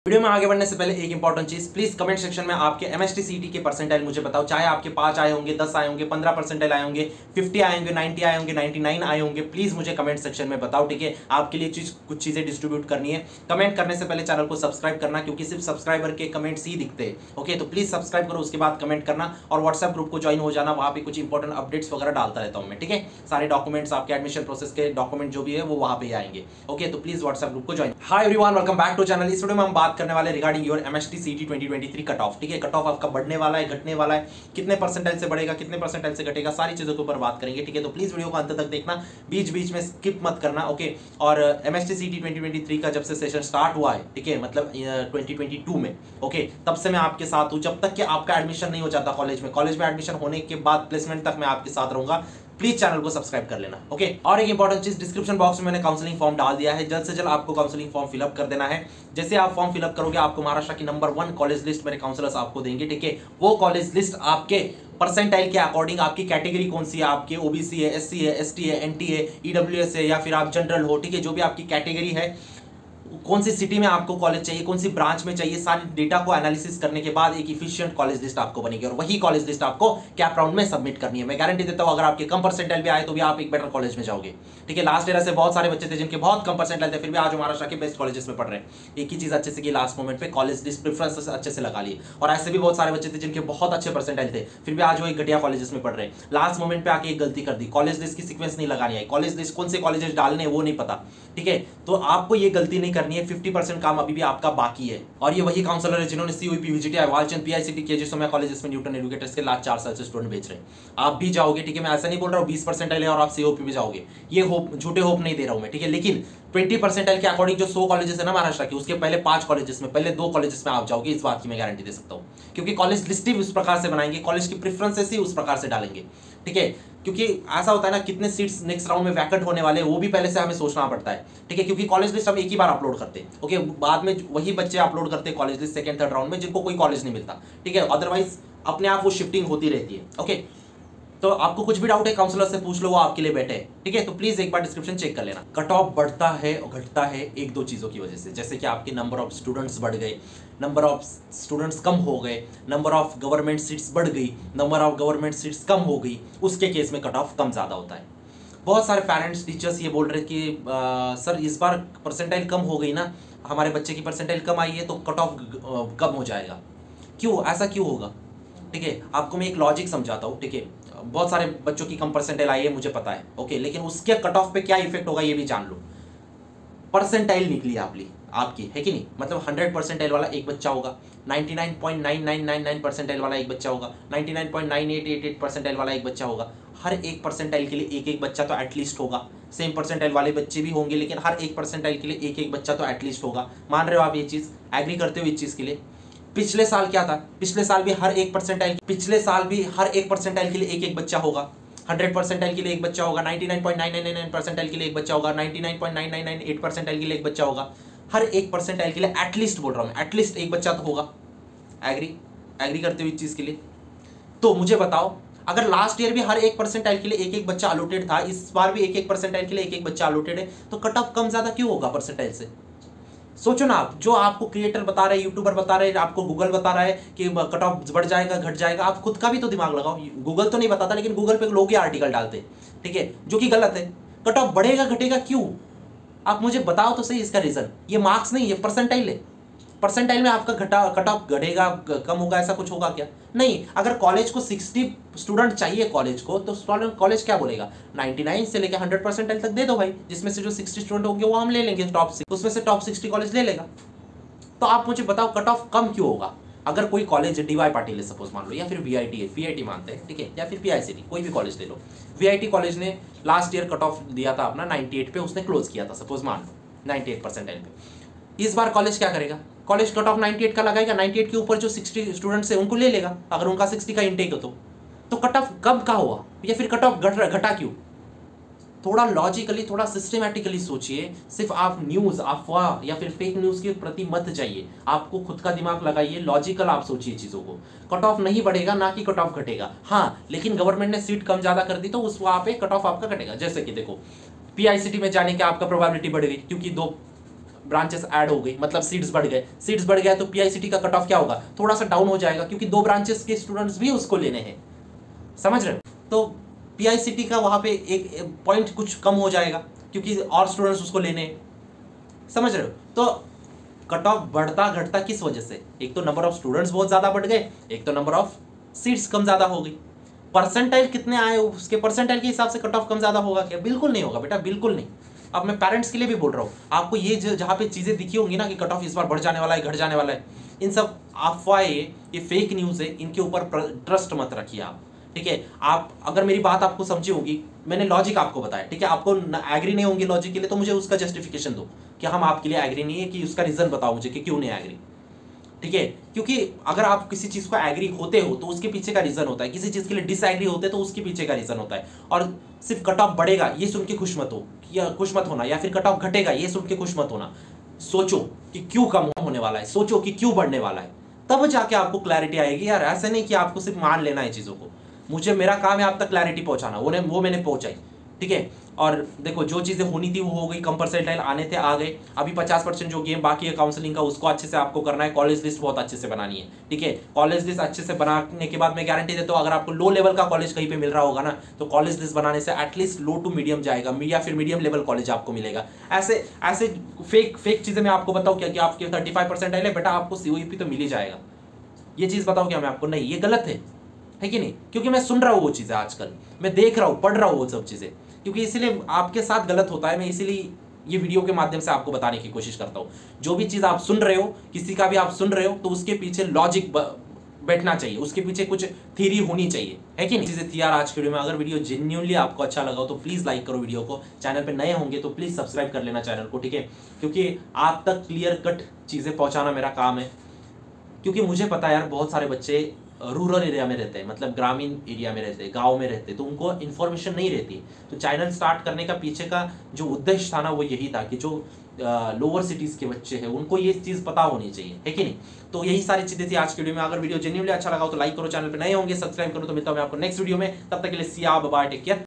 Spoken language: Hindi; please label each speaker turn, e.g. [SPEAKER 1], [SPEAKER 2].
[SPEAKER 1] वीडियो में आगे बढ़ने से पहले एक इंपॉर्टेंट चीज, प्लीज कमेंट सेक्शन में आपके एमएसटी सीईटी के परसेंटाइल मुझे बताओ। चाहे आपके 5 आए होंगे, 10 आए होंगे, 15 परसेंटाइल आए होंगे, 50 आए होंगे, 90 आए होंगे, 99 आए होंगे, प्लीज मुझे कमेंट सेक्शन में बताओ। ठीक है, आपके लिए कुछ चीजें डिस्ट्रीब्यूट करनी है। कमेंट करने से पहले चैनल को सब्सक्राइब करना, क्योंकि सिर्फ सब्सक्राइबर के कमेंट्स ही दिखते हैं। ओके, तो प्लीज सब्सक्राइब करो, उसके बाद कमेंट करना और व्हाट्सएप ग्रुप को ज्वाइन हो जाना। वहाँ पे कुछ इंपॉर्टेंट अपडेट्स वगैरह डालता रहता हूँ मैं। ठीक है, सारे डॉक्यूमेंट्स, आपके एडमिशन प्रोसेस के डॉक्यूमेंट जो भी है वो वहाँ पे आएंगे। ओके, तो प्लीज व्हाट्सएप ग्रुप को join. Hi everyone, welcome back to channel. इस वीडियो में हम बात करने वाले regarding your MHT CET 2023 cut off. ठीक है, कट ऑफ आपका बढ़ने वाला है, घटने वाला है, कितने परसेंटाइल से बढ़ेगा, कितने परसेंटाइल से घटेगा, सारी चीजों के ऊपर बात करेंगे। ठीक है, तो प्लीज वीडियो को अंत तक देखना, बीच बीच में स्किप मत करना। ओके, और एमएसटी सीईटी 2023 का जब से सेशन स्टार्ट हुआ है, ठीक है, मतलब 2022 में, ओके, तब से मैं आपके साथ हूं। जब तक कि आपका एडमिशन नहीं हो जाता कॉलेज में एडमिशन होने के बाद प्लेसमेंट तक मैं आपके साथ रहूंगा। प्लीज चैनल को सब्सक्राइब कर लेना। ओके, और एक इंपॉर्टेंट चीज, डिस्क्रिप्शन बॉक्स में मैंने काउंसलिंग फॉर्म डाल दिया है। जल्द से जल्द आपको काउंसलिंग फॉर्म फिलअप कर देना है। जैसे आप फॉर्म फिलअप करोगे, आपको महाराष्ट्र की नंबर 1 कॉलेज लिस्ट मेरे काउंसलर्स आपको देंगे। ठीक है, वो कॉलेज लिस्ट आपके परसेंटाइल के अकॉर्डिंग, आपकी कैटेगरी कौन सी है, आपके ओबीसी है, एससी है, एसटी है, एनटी है, ईडब्ल्यूएस है, या फिर आप जनरल हो, ठीक है, जो भी आपकी कैटेगरी है, कौन सी सिटी में आपको कॉलेज चाहिए, कौन सी ब्रांच में चाहिए, सारी डेटा को एनालिसिस करने के बाद एक इफिशिएंट कॉलेज लिस्ट आपको बनेगी और वही कॉलेज लिस्ट आपको कैप राउंड में सबमिट करनी है। मैं गारंटी देता हूं, अगर आपके कम परसेंटाइल भी आए तो भी आप एक बेटर कॉलेज में जाओगे। ठीक है, लास्ट ईयर से बहुत सारे बच्चे थे जिनके बहुत कम परसेंटाइल थे, फिर भी आज महाराष्ट्र के बेस्ट कॉलेजेस में पढ़ रहे हैं। एक ही चीज अच्छे से की, लास्ट मोमेंट पे कॉलेज लिस्ट प्रेफरेंस अच्छे से लगा ली। और ऐसे भी बहुत सारे बच्चे थे जिनके बहुत अच्छे परसेंटाइल थे, फिर भी आज वो एक घटिया कॉलेजेस में पढ़ रहे हैं। लास्ट मोमेंट पे आके एक गलती कर दी, कॉलेज लिस्ट की सीक्वेंस नहीं लगानी आई, कॉलेज लिस्ट कौन से कॉलेजेस डालने वो नहीं पता। ठीक है, तो आपको ये गलती नहीं करनी है। 50% काम अभी भी आपका बाकी है। और ये वही काउंसलर है जिन्होंने COE, PVGT, Walchand, PICT, KJ Somaiya colleges में न्यूटन एजुकेटर्स के लास्ट 4 साल से स्टूडेंट भेज रहे हैं। आप भी जाओगे। ठीक है, मैं ऐसा नहीं बोल रहा हूँ 20 परसेंटाइल है और आप सीओपी भी जाओगे, ये होप, झूठे होप नहीं दे रहा हूं मैं। ठीक है, लेकिन 20 परसेंटाइल के अकॉर्डिंग जो 100 कॉलेजेस है ना महाराष्ट्र के, उसके पहले 5 कॉलेजेस में, पहले 2 कॉलेजेस में आप जाओगे, इस बात की मैं गारंटी दे सकता हूँ। क्योंकि कॉलेज लिस्ट ही उस प्रकार से बनाएंगे, कॉलेज की प्रेफरेंसेस ही उस प्रकार से डालेंगे। ठीक है, क्योंकि ऐसा होता है ना, कितने सीट्स नेक्स्ट राउंड में वैकेंट होने वाले हैं वो भी पहले से हमें सोचना पड़ता है। ठीक है, क्योंकि कॉलेज लिस्ट हम एक ही बार अपलोड करते हैं। ओके, बाद में वही बच्चे अपलोड करते हैं college list second third round में, जिनको कोई कॉलेज नहीं मिलता। ठीक है, अदरवाइज अपने आप वो शिफ्टिंग होती रहती है। ओके, तो आपको कुछ भी डाउट है काउंसलर से पूछ लो, वो आपके लिए बैठे हैं। ठीक है, तो प्लीज एक बार डिस्क्रिप्शन चेक कर लेना। कट ऑफ बढ़ता है और घटता है एक दो चीजों की वजह से, जैसे कि आपके नंबर ऑफ स्टूडेंट्स बढ़ गए, नंबर ऑफ स्टूडेंट्स कम हो गए, नंबर ऑफ गवर्नमेंट सीट्स बढ़ गई, नंबर ऑफ गवर्नमेंट सीट्स कम हो गई, उसके केस में कट ऑफ कम ज्यादा होता है। बहुत सारे पेरेंट्स, टीचर्स ये बोल रहे कि सर इस बार परसेंटाइल कम हो गई ना, हमारे बच्चे की परसेंटाइल कम आई है तो कट ऑफ कम हो जाएगा। क्यों, ऐसा क्यों होगा? ठीक है, आपको मैं एक लॉजिक समझाता हूँ। ठीक है, बहुत सारे बच्चों की कम परसेंटाइल आई है, मुझे पता है। ओके, लेकिन उसके कट ऑफ पे क्या इफेक्ट होगा ये भी जान लो। परसेंटाइल निकली आपकी है कि नहीं, मतलब 100 परसेंटाइल वाला एक बच्चा होगा, 99.9999 परसेंटाइल वाला एक बच्चा होगा, 99.9888 परसेंटाइल वाला एक बच्चा होगा। हर एक परसेंटाइल के लिए एक एक बच्चा तो एटलीस्ट होगा। सेम परसेंटाइल वाले बच्चे भी होंगे, लेकिन हर एक परसेंटाइल के लिए एक एक बच्चा तो एटलीस्ट होगा। मान रहे हो आप ये चीज, एग्री करते हो इस चीज के लिए? पिछले साल क्या था? पिछले साल भी हर एक परसेंटाइल के लिए एक एक बच्चा होगा। 100 परसेंटाइल के लिए एक बच्चा होगा, 99.9999 परसेंटाइल के लिए एक बच्चा होगा, 99.9998 परसेंटाइल के लिए एक बच्चा होगा। हर एक परसेंटाइल के लिए एटलीस्ट बोल रहा हूं मैं, एटलीस्ट एक बच्चा तो होगा। एग्री करते हो इस चीज के लिए? तो मुझे बताओ, अगर लास्ट ईयर भी हर एक परसेंटाइल के लिए एक एक बच्चा अलॉटेड था, इस बार भी एक एक परसेंटाइल के लिए एक एक बच्चा अलॉटेड है, तो कट ऑफ कम ज्यादा क्यों होगा परसेंटाइल से? सोचो ना आप, जो आपको क्रिएटर बता रहे, यूट्यूबर बता रहे, आपको गूगल बता रहा है कि कट ऑफ बढ़ जाएगा, घट जाएगा, आप खुद का भी तो दिमाग लगाओ। गूगल तो नहीं बताता, लेकिन गूगल पे लोग ये आर्टिकल डालते, ठीक है, जो कि गलत है। कट ऑफ बढ़ेगा घटेगा क्यों? आप मुझे बताओ तो सही इसका रीजन। ये मार्क्स नहीं, ये परसेंटाइल है। परसेंटाइल में आपका कट ऑफ घटेगा, कम होगा, ऐसा कुछ होगा क्या? नहीं। अगर कॉलेज को 60 स्टूडेंट चाहिए कॉलेज को, तो कॉलेज क्या बोलेगा? 99 से लेकर 100 परसेंटाइल तक दे दो भाई, जिसमें से जो 60 स्टूडेंट होंगे वो हम ले लेंगे टॉप 6, उसमें से टॉप 60 कॉलेज ले लेगा। तो आप मुझे बताओ कट ऑफ कम क्यों होगा? अगर कोई कॉलेज डीवाई पाटिल है सपोज मान लो, या फिर वीआईटी मानते हैं, ठीक है, या फिर पीआईसीटी, कोई भी कॉलेज ले लो। वीआईटी कॉलेज ने लास्ट ईयर कट ऑफ दिया था अपना 98 पे, उसने क्लोज किया था सपोज मान लो 98 परसेंटाइल पे। इस बार कॉलेज क्या करेगा? कॉलेज कट ऑफ 98 का लगाएगा, 98 के ऊपर जो 60 स्टूडेंट्स है उनको ले लेगा, अगर उनका 60 का इंटेक हो तो कट ऑफ कम का हुआ, या फिर कट ऑफ घटा क्यों? थोड़ा लॉजिकली, थोड़ा सिस्टमैटिकली सोचिए। सिर्फ आप न्यूज, अफवाह या फिर फेक न्यूज के प्रति मत जाइए, आपको खुद का दिमाग लगाइए, लॉजिकल आप सोचिए चीजों को। कट ऑफ नहीं बढ़ेगा, ना कि कट ऑफ घटेगा। हाँ, लेकिन गवर्नमेंट ने सीट कम ज्यादा कर दी तो उस वहां पे कट ऑफ आपका घटेगा। जैसे कि देखो, पीआईसीटी में जाने की आपका प्रोबेबिलिटी बढ़ गई, क्योंकि ब्रांचेस ऐड हो गई, मतलब सीट्स बढ़ गए, सीट्स बढ़ गया तो पीआईसीटी का कट ऑफ क्या होगा, थोड़ा सा डाउन हो जाएगा, क्योंकि 2 ब्रांचेस के स्टूडेंट्स भी उसको लेने हैं, समझ रहे हो। तो पीआईसीटी का वहां पे एक पॉइंट कुछ कम हो जाएगा, क्योंकि और स्टूडेंट्स उसको लेने हैं, समझ रहे हो। तो कट ऑफ बढ़ता घटता किस वजह से, एक तो नंबर ऑफ स्टूडेंट्स बहुत ज्यादा बढ़ गए, एक तो नंबर ऑफ सीट्स कम ज्यादा हो गई। परसेंटाइल कितने आए उसके परसेंटाइल के हिसाब से कट ऑफ कम ज्यादा होगा क्या, बिल्कुल नहीं होगा बेटा, बिल्कुल नहीं। अब मैं पेरेंट्स के लिए भी बोल रहा हूँ, आपको ये जहाँ पे चीजें दिखी होंगी ना कि कट ऑफ इस बार बढ़ जाने वाला है, घट जाने वाला है, इन सब अफवाहें, ये फेक न्यूज है, इनके ऊपर ट्रस्ट मत रखिए आप, ठीक है। आप अगर मेरी बात आपको समझी होगी, मैंने लॉजिक आपको बताया, ठीक है, आपको एग्री नहीं होंगे लॉजिक के लिए तो मुझे उसका जस्टिफिकेशन दो कि हम आपके लिए एग्री नहीं है, कि उसका रीजन बताओ मुझे कि क्यों नहीं एग्री, ठीक है। क्योंकि अगर आप किसी चीज को एग्री होते हो तो उसके पीछे का रीजन होता है, किसी चीज के लिए डिसएग्री होते हैं तो उसके पीछे का रीजन होता है। और सिर्फ कट ऑफ बढ़ेगा ये सुन के खुश मत हो, या खुश मत होना, या फिर कट ऑफ घटेगा ये सुन के खुश मत होना। सोचो कि क्यों कम होने वाला है, सोचो कि क्यों बढ़ने वाला है, तब जाके आपको क्लैरिटी आएगी। यार ऐसे नहीं कि आपको सिर्फ मान लेना है चीजों को, मुझे मेरा काम है आप तक क्लैरिटी पहुंचाना, वो मैंने पहुंचाई, ठीक है। और देखो जो चीजें होनी थी वो हो गई, कम परसेंटाइल आने थे आ गए, अभी 50% जो गेम बाकी है काउंसलिंग का उसको अच्छे से आपको करना है, कॉलेज लिस्ट बहुत अच्छे से बनानी है, ठीक है। कॉलेज लिस्ट अच्छे से बनाने के बाद मैं गारंटी देता हूँ, अगर आपको लो लेवल का कॉलेज कहीं पे मिल रहा होगा ना, तो कॉलेज लिस्ट बनाने से एटलीस्ट लो टू मीडियम जाएगा, या फिर मीडियम लेवल कॉलेज आपको मिलेगा। ऐसे ऐसे फेक चीजें मैं आपको बताऊँ क्या कि आपके 35% आए बेटा आपको सीओईपी तो मिल ही जाएगा, ये चीज बताओ क्या मैं आपको, नहीं ये गलत है कि नहीं। क्योंकि मैं सुन रहा हूँ वो चीजें, आजकल मैं देख रहा हूँ, पढ़ रहा हूँ वो सब चीजें, क्योंकि इसीलिए आपके साथ गलत होता है, मैं इसीलिए ये वीडियो के माध्यम से आपको बताने की कोशिश करता हूँ। जो भी चीज आप सुन रहे हो, किसी का भी आप सुन रहे हो, तो उसके पीछे लॉजिक बैठना चाहिए, उसके पीछे कुछ थ्योरी होनी चाहिए, है कि नहीं। चीजें थी यार आज के वीडियो में। अगर वीडियो जेन्युइनली आपको अच्छा लगा हो तो प्लीज लाइक करो वीडियो को, चैनल पे नए होंगे तो प्लीज सब्सक्राइब कर लेना चैनल को, ठीक है। क्योंकि आप तक क्लियर कट चीजें पहुंचाना मेरा काम है, क्योंकि मुझे पता है यार बहुत सारे बच्चे रूरल एरिया में रहते हैं, मतलब ग्रामीण एरिया में रहते हैं, गांव में रहते हैं, तो उनको इन्फॉर्मेशन नहीं रहती। तो चैनल स्टार्ट करने का पीछे का जो उद्देश्य था ना वो यही था कि जो लोअर सिटीज के बच्चे हैं उनको ये चीज़ पता होनी चाहिए, है कि नहीं। तो यही सारी चीज़ें थी आज की वीडियो में। अगर वीडियो जेन्युइनली अच्छा लगा हो तो लाइक करो, चैनल पे नए होंगे सब्सक्राइब करो। तो मिलता हूं मैं आपको नेक्स्ट वीडियो में, तब तक के लिए सिया बाय, टेक केयर।